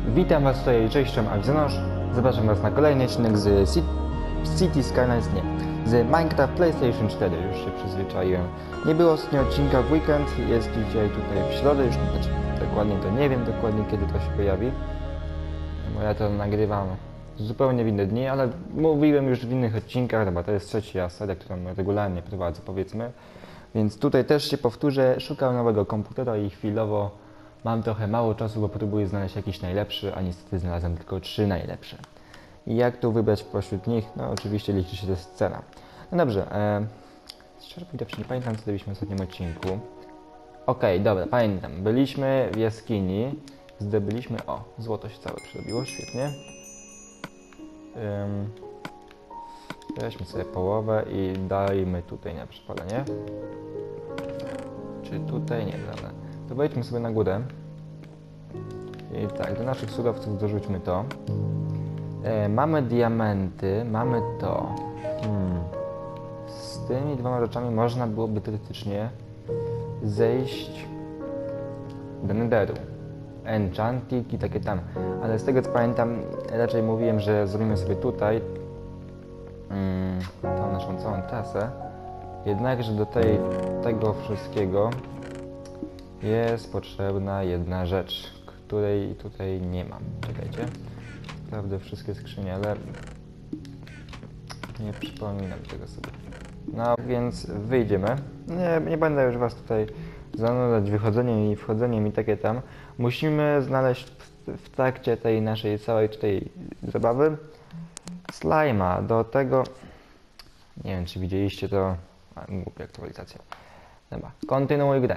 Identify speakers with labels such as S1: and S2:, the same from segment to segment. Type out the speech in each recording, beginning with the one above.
S1: Witam Was tutaj, cześć, Alexanosz. Zapraszam Was na kolejny odcinek z City Skylines, nie, z Minecraft PlayStation 4. Już się przyzwyczaiłem. Nie było ostatniego odcinka w weekend, jest dzisiaj tutaj w środę, już znaczy, dokładnie to nie wiem kiedy to się pojawi. Bo ja to nagrywam zupełnie w inne dni, ale mówiłem już w innych odcinkach, chyba to jest trzecia seria, którą regularnie prowadzę, powiedzmy. Więc tutaj też się powtórzę, szukam nowego komputera i chwilowo mam trochę mało czasu, bo próbuję znaleźć jakiś najlepszy, a niestety znalazłem tylko 3 najlepsze. I jak tu wybrać pośród nich? No oczywiście liczy się też cena. No dobrze, szczerze powiedziawszy nie pamiętam, co robiliśmy w ostatnim odcinku. Okej, dobra, pamiętam. Byliśmy w jaskini, zdobyliśmy... O, złoto się całe przerobiło, świetnie. Weźmy sobie połowę i dajmy tutaj na przepalenie. Czy tutaj? Nie, dobra. To wejdźmy sobie na górę. I tak, do naszych surowców dorzućmy to. Mamy diamenty, mamy to. Z tymi dwoma rzeczami można byłoby teoretycznie zejść do Netheru. Enchanting i takie tam. Ale z tego co pamiętam, raczej mówiłem, że zrobimy sobie tutaj tą naszą całą trasę. Jednakże do tego wszystkiego jest potrzebna jedna rzecz, której tutaj nie mam. Czekajcie. Sprawdzę wszystkie skrzynie, ale nie przypominam tego sobie. No więc wyjdziemy. Nie będę już Was tutaj zanudzać wychodzeniem i wchodzeniem i takie tam. Musimy znaleźć w trakcie tej naszej całej tutaj zabawy slajma. Do tego... Nie wiem, czy widzieliście to... Głupia aktualizacja. Dobra, kontynuuj grę.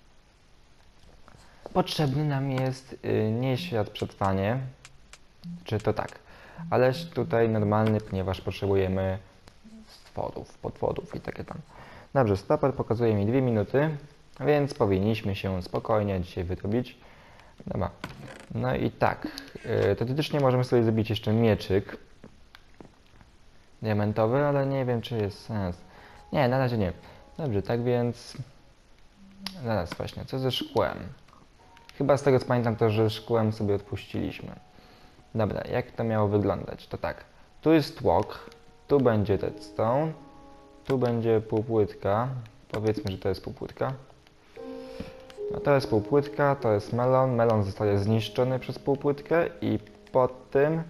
S1: Potrzebny nam jest nie świat przetrwanie, czy to tak, ale tutaj normalny, ponieważ potrzebujemy stworów, potworów i takie tam. Dobrze, stoper pokazuje mi 2 minuty, więc powinniśmy się spokojnie dzisiaj wyrobić. Dobra, no i tak, teoretycznie możemy sobie zrobić jeszcze mieczyk diamentowy, ale nie wiem, czy jest sens. Nie, na razie nie. Dobrze, tak więc... Zaraz właśnie, co ze szkłem? Chyba z tego co pamiętam to, że szkłem sobie odpuściliśmy. Dobra, jak to miało wyglądać? To tak, tu jest tłok, tu będzie redstone, tu będzie półpłytka. Powiedzmy, że to jest półpłytka. No to jest półpłytka, to jest melon. Melon zostaje zniszczony przez półpłytkę i pod tym...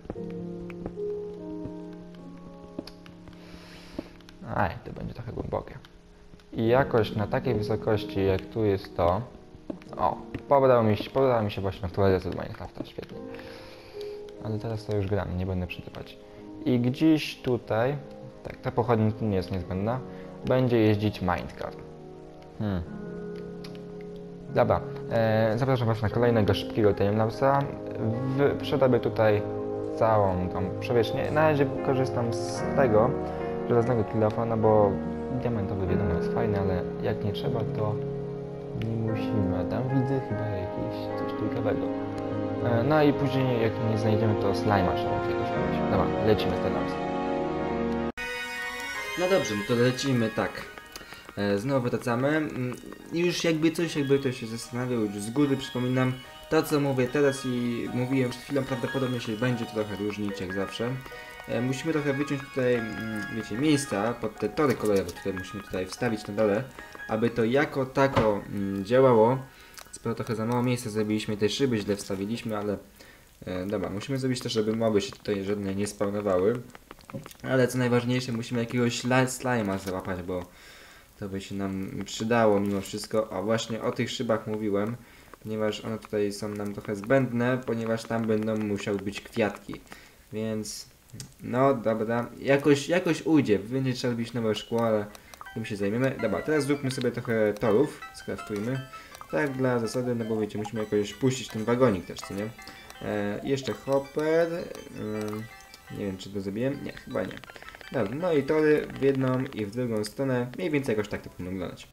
S1: to będzie trochę głębokie. I jakoś na takiej wysokości, jak tu jest to... O, podoba mi się właśnie aktualizacja do Minecrafta, świetnie. Ale teraz to już gram, nie będę przytypać. I gdzieś tutaj, tak, ta pochodnia tu nie jest niezbędna, będzie jeździć Minecraft. Dobra, zapraszam Was na kolejnego szybkiego timelapsa. Przerobię tutaj całą tą przewierzchnię. Na razie korzystam z tego żelaznego kilofona, bo diamentowy wiadomo jest fajny, ale jak nie trzeba, to nie musimy. A tam widzę chyba jakieś coś ciekawego. No i później jak nie znajdziemy, to slajma trzeba jakiegoś robić. Dobra, lecimy z timelapsem. No dobrze, no to lecimy tak. Znowu wracamy. Już jakby ktoś się zastanawiał, już z góry przypominam to co mówię teraz i mówiłem przed chwilą, prawdopodobnie się będzie to trochę różnić jak zawsze. Musimy trochę wyciąć tutaj, wiecie, miejsca pod te tory kolejowe, które musimy tutaj wstawić na dole, aby to jako tako działało. Sporo trochę za mało miejsca zrobiliśmy, te szyby źle wstawiliśmy, ale dobra, musimy zrobić też, żeby moby się tutaj żadne nie spawnowały. Ale co najważniejsze, musimy jakiegoś slajma załapać, bo to by się nam przydało mimo wszystko. A właśnie o tych szybach mówiłem, ponieważ one tutaj są nam trochę zbędne, ponieważ tam będą musiały być kwiatki. Więc no dobra, jakoś ujdzie. Będzie trzeba robić nowe szkło, ale tym się zajmiemy. Dobra, teraz zróbmy sobie trochę torów, skraftujmy. Tak dla zasady, no bo wiecie, musimy jakoś puścić ten wagonik też, co nie? Jeszcze hopper. Nie wiem, czy to zrobiłem. Nie, chyba nie. Dobra, no i tory w jedną i w drugą stronę. Mniej więcej jakoś tak to powinno wyglądać.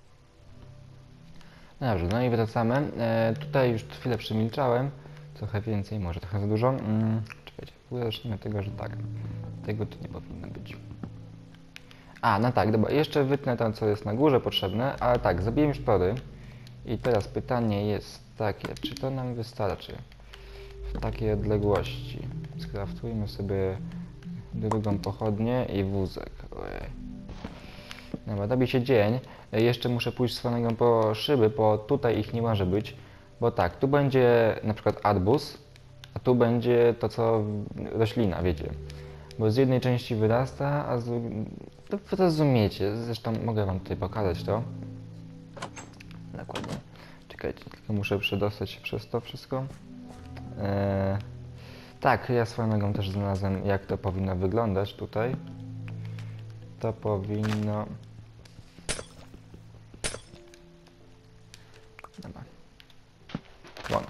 S1: Dobrze, no i wracamy. Tutaj już chwilę przemilczałem. Trochę więcej, może trochę za dużo. Czekajcie, zacznijmy tego, że tak. Tego tu nie powinno być. No tak, dobra, jeszcze wytnę tam, co jest na górze potrzebne, ale tak, zrobiłem już tory. I teraz pytanie jest takie, czy to nam wystarczy?
S2: w takiej odległości. Skraftujmy sobie drugą pochodnię i wózek. Ojej. Dobra, robi się dzień. Jeszcze muszę pójść swoją po szyby, bo tutaj ich nie może być. Bo tak, tu będzie na przykład arbuz, a tu będzie to co roślina, wiecie. Bo z jednej części wyrasta, a z drugiej... To wy rozumiecie, zresztą mogę wam tutaj pokazać to. Dokładnie. Czekajcie, tylko muszę przedostać się przez to wszystko. Tak, ja swoją nogą też znalazłem, jak to powinno wyglądać tutaj. To powinno... Dobra. Won.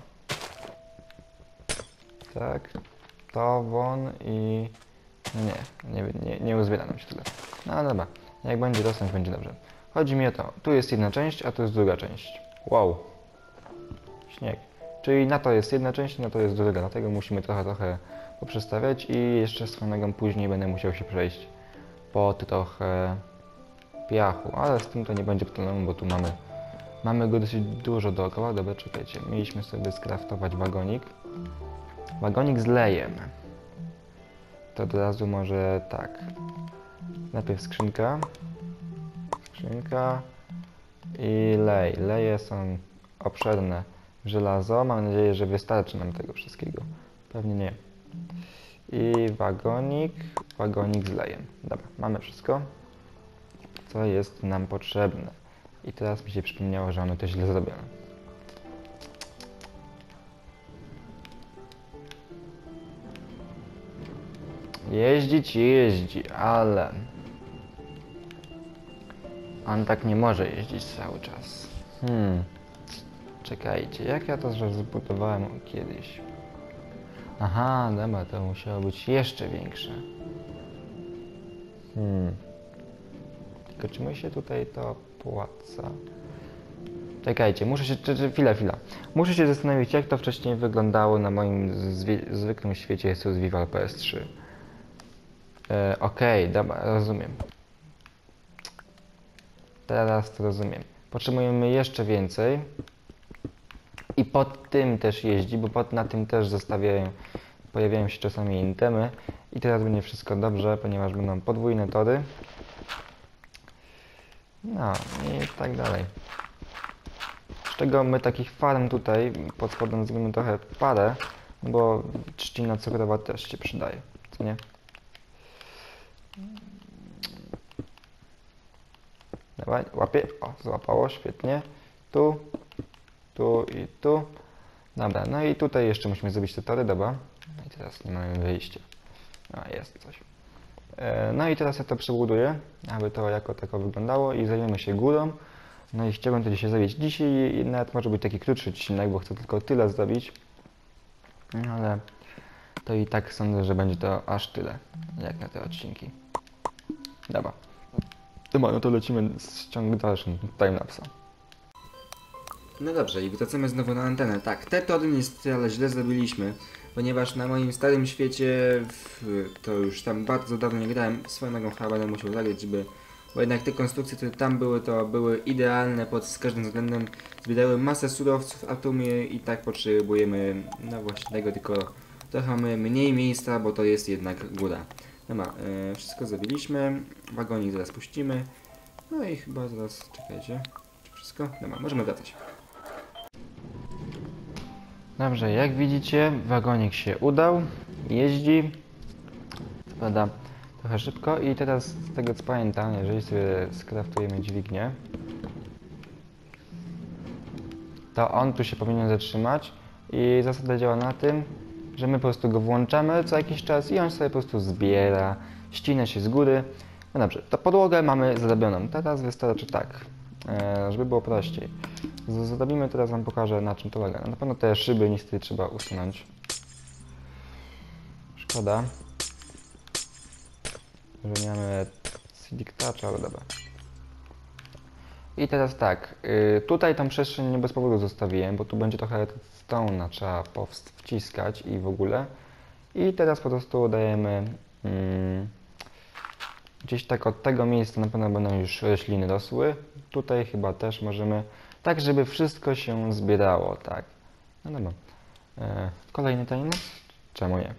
S2: Tak, to won i... No nie uzbiera nam się tyle. No dobra, jak będzie dostęp, będzie dobrze. Chodzi mi o to, tu jest jedna część, a tu jest druga część. Wow. Śnieg. Czyli na to jest jedna część, na to jest druga, dlatego musimy trochę poprzestawiać i jeszcze swoją nogą później będę musiał się przejść po trochę piachu, ale z tym to nie będzie problemu, bo tu mamy go dosyć dużo dookoła. Dobra, czekajcie, mieliśmy sobie skraftować wagonik. Wagonik z lejem. To od razu może tak. Najpierw skrzynka i lej. Leje są obszerne. Żelazo, mam nadzieję, że wystarczy nam tego wszystkiego. Pewnie nie. I wagonik z lejem. Dobra, mamy wszystko, co jest nam potrzebne. I teraz mi się przypomniało, że mamy to źle zrobione. Jeździ, ale on tak nie może jeździć cały czas. Czekajcie, jak ja to zbudowałem kiedyś? Aha, dobra, to musiało być jeszcze większe. Tylko czy mi się tutaj to opłaca? Czekajcie, muszę się... Chwila. Muszę się zastanowić, jak to wcześniej wyglądało na moim zwykłym świecie Survival PS3. Okej, dobra, rozumiem. Teraz to rozumiem. Potrzebujemy jeszcze więcej. I pod tym też jeździ, bo na tym też pojawiają się czasami itemy. I teraz będzie wszystko dobrze, ponieważ będą podwójne tory. No i tak dalej. Z czego my takich farm tutaj pod spodem zrobimy trochę parę, bo trzcina cukrowa też się przydaje, co nie? Dawaj, łapie. O, złapało, świetnie. Tu i tu. Dobra, no i tutaj jeszcze musimy zrobić te tory, dobra. No i teraz nie mamy wyjścia. A, jest coś. No i teraz ja to przebuduję, aby to jako tako wyglądało i zajmiemy się górą. No i chciałbym to dzisiaj zrobić. Dzisiaj nawet może być taki krótszy odcinek, bo chcę tylko tyle zrobić. No ale to i tak sądzę, że będzie to aż tyle, jak na te odcinki. Dobra. Dobra, no to lecimy z ciąg dalszym timelapsa.
S1: No dobrze, i wracamy znowu na antenę. Tak, te tory niestety ale źle zrobiliśmy, ponieważ na moim starym świecie, to już tam bardzo dawno nie grałem, swoją nogą chyba będę musiał zagrać, bo jednak te konstrukcje, które tam były, to były idealne z każdym względem, zbierały masę surowców, a tu my i tak potrzebujemy, no właśnie tego, tylko trochę mamy mniej miejsca, bo to jest jednak góra. Dobra, wszystko zrobiliśmy, wagonik zaraz puścimy, no i chyba zaraz, czekajcie, czy wszystko? Dobra, możemy wracać.
S2: Dobrze, jak widzicie, wagonik się udał, jeździ, prawda, trochę szybko i teraz z tego co pamiętam, jeżeli sobie skraftujemy dźwignię, to on tu się powinien zatrzymać i zasada działa na tym, że my po prostu go włączamy co jakiś czas i on sobie po prostu zbiera, ścina się z góry. No dobrze, to podłogę mamy zrobioną, teraz wystarczy tak, żeby było prościej. Zrobimy, teraz wam pokażę, na czym to polega. Na pewno te szyby niestety trzeba usunąć. Szkoda, że nie mamy CD Touch, ale dobra. I teraz tak, tutaj tą przestrzeń nie bez powodu zostawiłem, bo tu będzie trochę stone'a trzeba wciskać i w ogóle. I teraz po prostu dajemy gdzieś tak od tego miejsca na pewno będą już rośliny rosły. Tutaj chyba też możemy, tak żeby wszystko się zbierało, tak. No dobra. Kolejny tajnik? Czemu nie?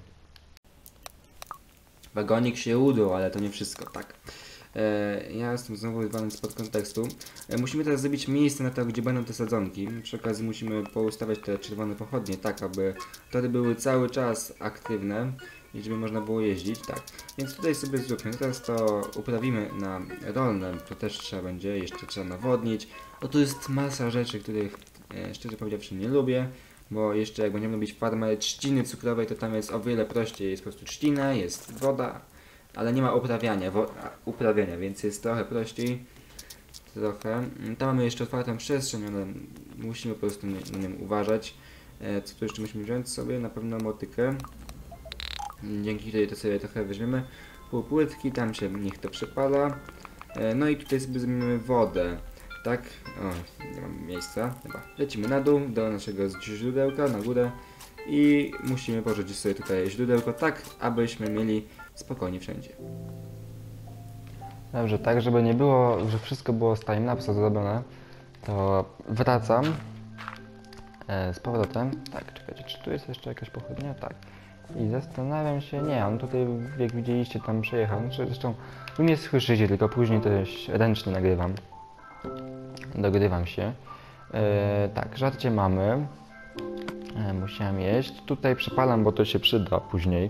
S1: Wagonik się udał, ale to nie wszystko, tak. Ja jestem znowu wyrwany spod kontekstu. Musimy teraz zrobić miejsce na to, gdzie będą te sadzonki. Przy okazji musimy poustawiać te czerwone pochodnie, tak aby tory były cały czas aktywne i żeby można było jeździć, tak. Więc tutaj sobie zróbmy. Teraz to uprawimy na rolne, to też trzeba będzie, jeszcze trzeba nawodnić. O, tu jest masa rzeczy, których szczerze powiedziawszy nie lubię. Bo jeszcze jak będziemy robić farmę trzciny cukrowej, to tam jest o wiele prościej. Jest po prostu trzcina, jest woda, ale nie ma uprawiania, więc jest trochę prościej. Trochę. Tam mamy jeszcze otwartą przestrzeń, ale musimy po prostu na nią uważać. Co tu jeszcze musimy wziąć sobie? Na pewno motykę. Dzięki której to sobie trochę weźmiemy. Pół płytki, tam się niech to przepala. No i tutaj sobie zmienimy wodę. Tak? O, nie mam miejsca. Dobra. Lecimy na dół, do naszego źródełka, na górę. I musimy położyć sobie tutaj źródełko tak, abyśmy mieli spokojnie wszędzie.
S2: Dobrze, tak żeby nie było, że wszystko było z timelapsa zrobione, to wracam z powrotem. Tak, czekajcie, czy tu jest jeszcze jakaś pochodnia? Tak. I zastanawiam się, nie, on tutaj, jak widzieliście, tam przejechał. Znaczy, zresztą wy mnie słyszycie, tylko później też ręcznie nagrywam. Dogrywam się. Tak, żarcie mamy. Musiałem jeść. Tutaj przypalam, bo to się przyda później.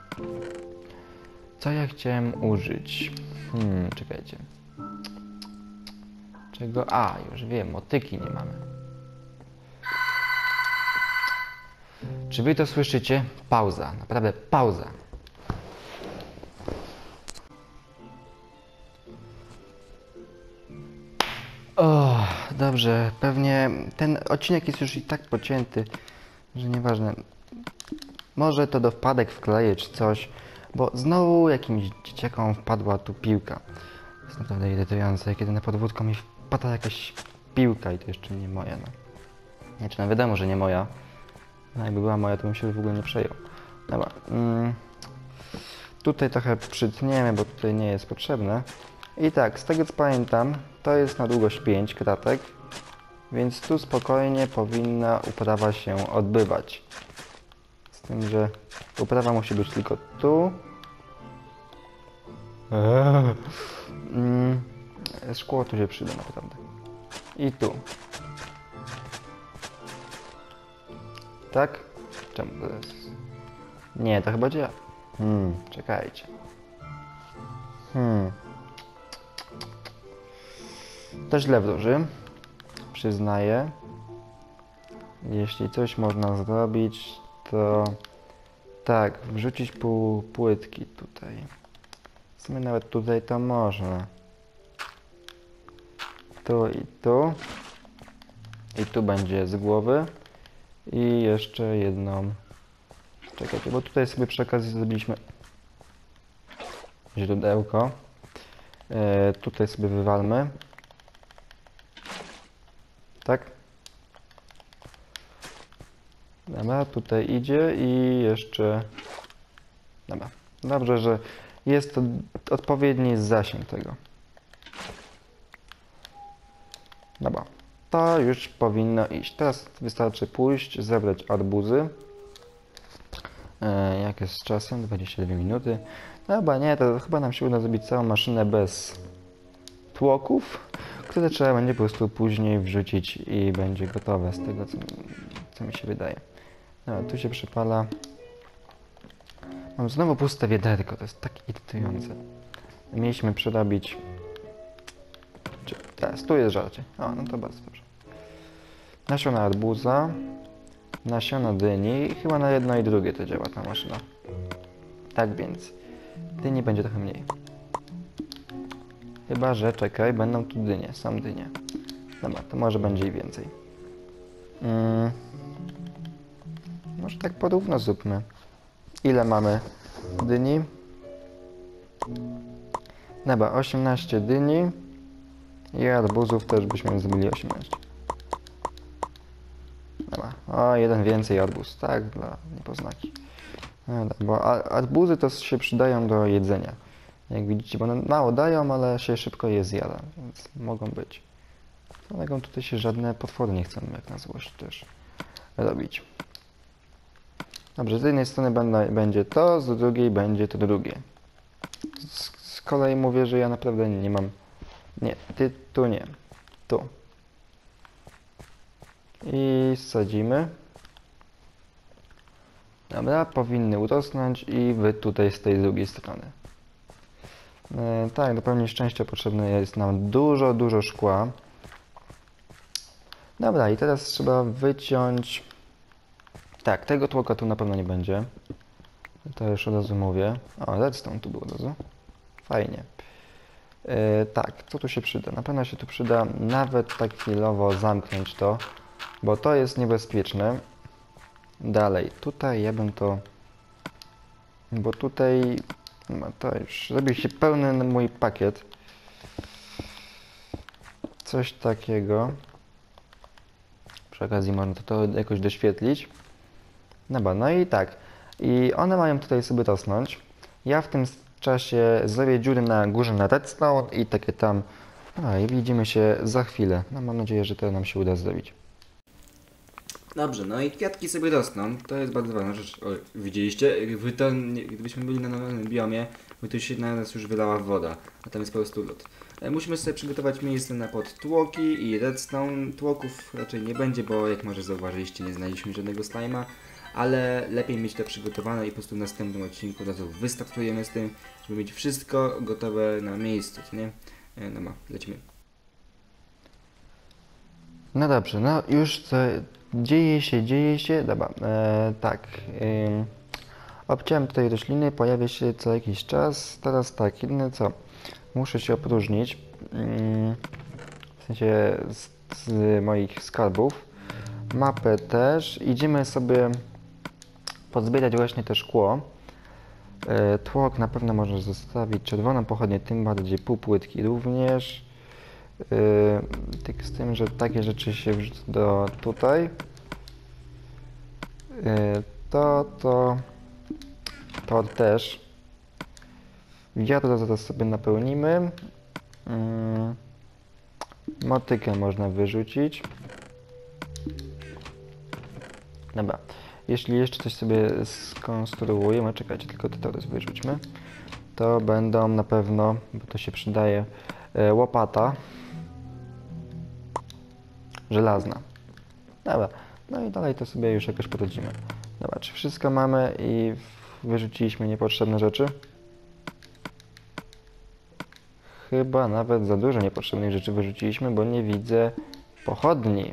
S2: Co ja chciałem użyć? Czekajcie. Czego? A, już wiem, motyki nie mamy. Czy wy to słyszycie? Pauza, naprawdę pauza. O, dobrze, pewnie ten odcinek jest już i tak pocięty, że nieważne. Może to do wpadek wkleję czy coś, bo znowu jakimś dzieciakom wpadła tu piłka. To jest naprawdę irytujące, kiedy na podwódko mi wpada jakaś piłka i to jeszcze nie moja, no. Znaczy, no wiadomo, że nie moja. No jakby była moja, to bym się w ogóle nie przejął. Dobra. Tutaj trochę przytniemy, bo tutaj nie jest potrzebne. I tak, z tego co pamiętam, to jest na długość 5 kratek, więc tu spokojnie powinna uprawa się odbywać. Z tym, że uprawa musi być tylko tu. Szkło tu się przyda naprawdę. I tu. Tak? Czemu to jest? Nie, to chyba działa. Czekajcie. To źle wróży. Przyznaję. Jeśli coś można zrobić, to tak, wrzucić pół płytki tutaj. W sumie nawet tutaj to można. Tu i tu. I tu będzie z głowy. I jeszcze jedną. Czekajcie, bo tutaj sobie przy okazji zrobiliśmy źródełko. Tutaj sobie wywalmy. Tak? Dobra, tutaj idzie i jeszcze... Dobra. Dobrze, że jest to odpowiedni zasięg tego. Dobra. To już powinno iść. Teraz wystarczy pójść, zebrać arbuzy. Jak jest z czasem? 22 minuty. Dobra, nie, to chyba nam się uda zrobić całą maszynę bez tłoków, które trzeba będzie po prostu później wrzucić i będzie gotowe z tego, co mi się wydaje. Dobra, tu się przypala. Mam znowu puste wiaderko, to jest tak irytujące. Mieliśmy przerobić... Teraz, tu jest żarcie. O, no to bardzo dobrze. Nasiona arbuza, nasiona dyni. Chyba na jedno i drugie to działa ta maszyna. Tak więc, dyni będzie trochę mniej. Chyba, że czekaj, będą tu dynie, są dynie. Dobra, to może będzie i więcej. Może tak porówno zróbmy. Ile mamy dyni? Dobra, 18 dyni. I arbuzów też byśmy zrobili 18. Dobra, o, jeden więcej arbuz, tak, dla niepoznaki. Dobra, bo arbuzy to się przydają do jedzenia. Jak widzicie, bo one mało dają, ale się szybko je zjada, więc mogą być. Dlatego tutaj się żadne potwory nie chcą, jak na złość też robić. Dobrze, z jednej strony będzie to, z drugiej będzie to drugie. Z kolei mówię, że ja naprawdę nie mam... Nie, ty tu nie. Tu. I sadzimy. Dobra, powinny urosnąć i wy tutaj z tej drugiej strony. Tak, do pełni szczęścia potrzebne jest nam dużo szkła. Dobra, i teraz trzeba wyciąć... Tak, tego tłoka tu na pewno nie będzie. To już od razu mówię. O, redstone tu był od razu. Fajnie. Tak, co tu się przyda? Na pewno się tu przyda nawet tak chwilowo zamknąć to, bo to jest niebezpieczne. Dalej, tutaj ja bym to... Bo tutaj... No to już zrobił się pełny mój pakiet. Coś takiego. Przy okazji można to jakoś doświetlić. Dobra, no i tak. I one mają tutaj sobie rosnąć. Ja w tym czasie zrobię dziury na górze na redstone i takie tam... No i widzimy się za chwilę. No mam nadzieję, że to nam się uda zrobić.
S1: Dobrze, no i kwiatki sobie rosną, to jest bardzo ważna rzecz. O, widzieliście? Gdybyśmy byli na normalnym biomie, by tu się na nas już wylała woda, a tam jest po prostu lód. Musimy sobie przygotować miejsce na podtłoki i redstone. Tłoków raczej nie będzie, bo jak może zauważyliście, nie znaleźliśmy żadnego slime'a, ale lepiej mieć to przygotowane i po prostu w następnym odcinku od razu wystartujemy z tym, żeby mieć wszystko gotowe na miejscu, co nie? No lecimy.
S2: No dobrze, no już co dzieje się, dobra, tak, obciąłem tutaj rośliny, pojawia się co jakiś czas, teraz tak, jedyne co, muszę się opróżnić, w sensie z moich skarbów, mapę też, idziemy sobie pozbierać właśnie te szkło, tłok na pewno można zostawić, czerwoną pochodnię tym bardziej, półpłytki również, tylko z tym, że takie rzeczy się wrzuca do tutaj. To też. Wiadro zaraz sobie napełnimy. Motykę można wyrzucić. Dobra. Jeśli jeszcze coś sobie skonstruujemy, czekajcie, tylko to teraz wyrzućmy, to będą na pewno, bo to się przydaje, łopata żelazna. Dobra, no i dalej to sobie już jakoś pododzimy. Dobra, czy wszystko mamy i wyrzuciliśmy niepotrzebne rzeczy? Chyba nawet za dużo niepotrzebnych rzeczy wyrzuciliśmy, bo nie widzę pochodni.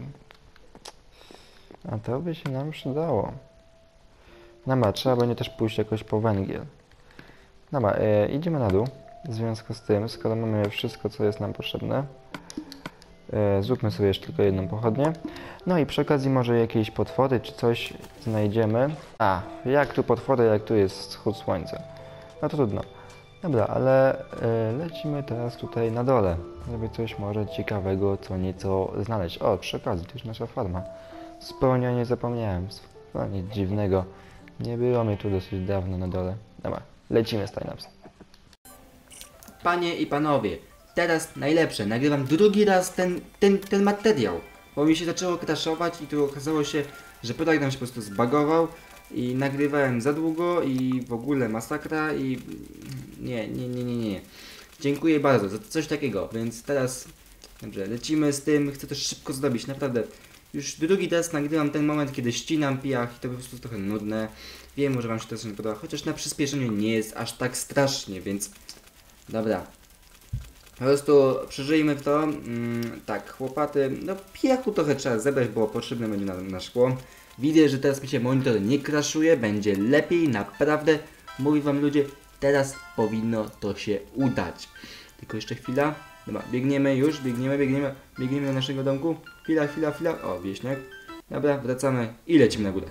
S2: A to by się nam przydało. Dobra, trzeba będzie też pójść jakoś po węgiel. Dobra, idziemy na dół. W związku z tym, skoro mamy wszystko, co jest nam potrzebne, zróbmy sobie jeszcze tylko jedną pochodnię. No i przy okazji może jakieś potwory czy coś znajdziemy. A, jak tu potwory, jak tu jest wschód słońca. No to trudno. Dobra, ale lecimy teraz tutaj na dole, żeby coś może ciekawego, co nieco znaleźć. O, przy okazji, to już nasza farma. Zupełnie nie zapomniałem. No nic dziwnego. Nie było mnie tu dosyć dawno na dole. Dobra, lecimy z Timelapse.
S1: Panie i panowie, teraz najlepsze, nagrywam drugi raz ten materiał, bo mi się zaczęło crashować i tu okazało się, że program nam się po prostu zbagował i nagrywałem za długo i w ogóle masakra i nie. Dziękuję bardzo za coś takiego, więc teraz dobrze, lecimy z tym, chcę to szybko zrobić, naprawdę. Już drugi raz nagrywam ten moment, kiedy ścinam piach i to po prostu trochę nudne. Wiem, że wam się to nie podoba, chociaż na przyspieszeniu nie jest aż tak strasznie, więc dobra. Po prostu przeżyjmy w to. Tak, łopaty. No piachu trochę trzeba zebrać, bo potrzebne będzie na szkło. Widzę, że teraz mi się monitor nie crashuje, będzie lepiej, naprawdę. Mówię wam ludzie, teraz powinno to się udać. Tylko jeszcze chwila. Dobra, biegniemy już, biegniemy do naszego domku. Chwila. O, wieśniak. Dobra, wracamy i lecimy na górę.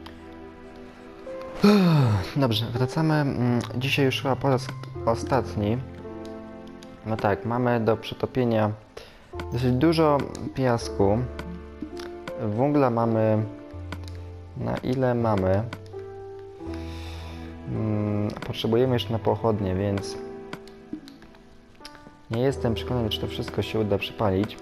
S2: Dobrze, wracamy. Dzisiaj już chyba po raz ostatni. No tak, mamy do przetopienia dosyć dużo piasku. Węgla mamy... Na ile mamy? Potrzebujemy jeszcze na pochodnie, więc... Nie jestem przekonany, czy to wszystko się uda przypalić.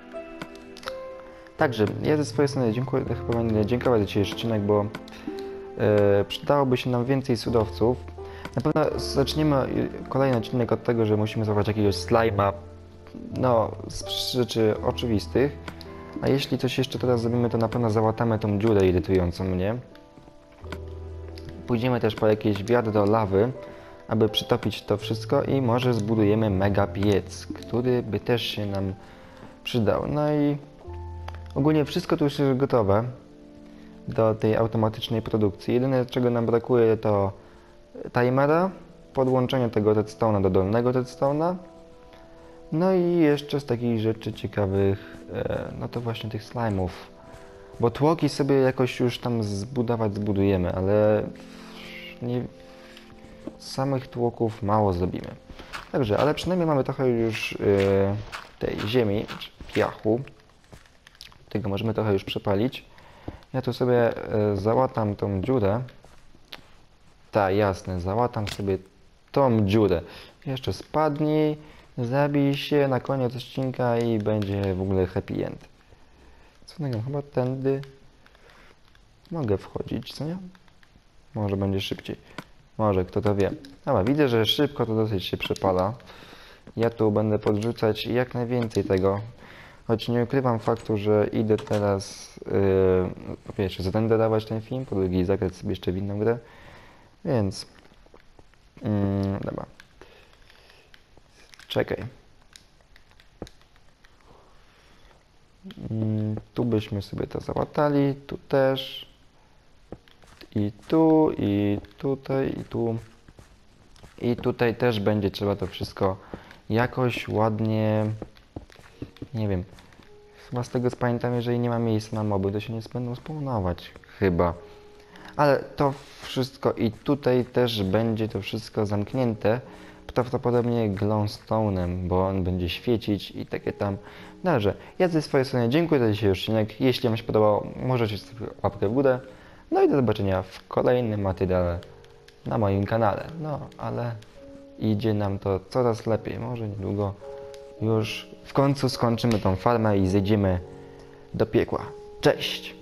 S2: Także, ja ze swojej strony dziękuję za dzisiejszy odcinek, bo przydałoby się nam więcej surowców. Na pewno zaczniemy kolejny odcinek od tego, że musimy złapać jakiegoś slajma, no, z rzeczy oczywistych. A jeśli coś jeszcze teraz zrobimy, to na pewno załatamy tą dziurę irytującą mnie. Pójdziemy też po jakieś wiadro lawy, aby przytopić to wszystko i może zbudujemy mega piec, który by też się nam przydał. No i ogólnie wszystko tu już jest gotowe do tej automatycznej produkcji. Jedyne czego nam brakuje to timera, podłączenie tego redstone'a do dolnego redstone'a. No i jeszcze z takich rzeczy ciekawych, no to właśnie tych slime'ów. Bo tłoki sobie jakoś już tam zbudujemy, ale nie, samych tłoków mało zrobimy. Dobrze, ale przynajmniej mamy trochę już tej ziemi, czy piachu. Tego możemy trochę już przepalić. Ja tu sobie załatam tą dziurę. Tak, jasne, załatam sobie tą dziurę. Jeszcze spadnij, zabij się na koniec odcinka i będzie w ogóle happy end. Co nie wiem, chyba tędy mogę wchodzić, co nie? Może będzie szybciej. Może, kto to wie. Dobra, widzę, że szybko to dosyć się przepala. Ja tu będę podrzucać jak najwięcej tego. Choć nie ukrywam faktu, że idę teraz po pierwsze zrenderować ten film, po drugie zagrać sobie jeszcze w inną grę. Więc dobra. Czekaj. Tu byśmy sobie to załatali, tu też. I tu, i tutaj, i tu. I tutaj też będzie trzeba to wszystko jakoś ładnie, nie wiem, chyba z tego pamiętam, jeżeli nie ma miejsca na moby, to się nie będą spawnować, chyba. Ale to wszystko i tutaj też będzie to wszystko zamknięte, prawdopodobnie glowstone'em, bo on będzie świecić i takie tam. Dobrze, ja ze swojej strony dziękuję za dzisiejszy odcinek. Jeśli Wam się podobał, możecie sobie łapkę w górę. No i do zobaczenia w kolejnym materiale na moim kanale. No, ale idzie nam to coraz lepiej. Może niedługo już w końcu skończymy tą farmę i zejdziemy do piekła. Cześć!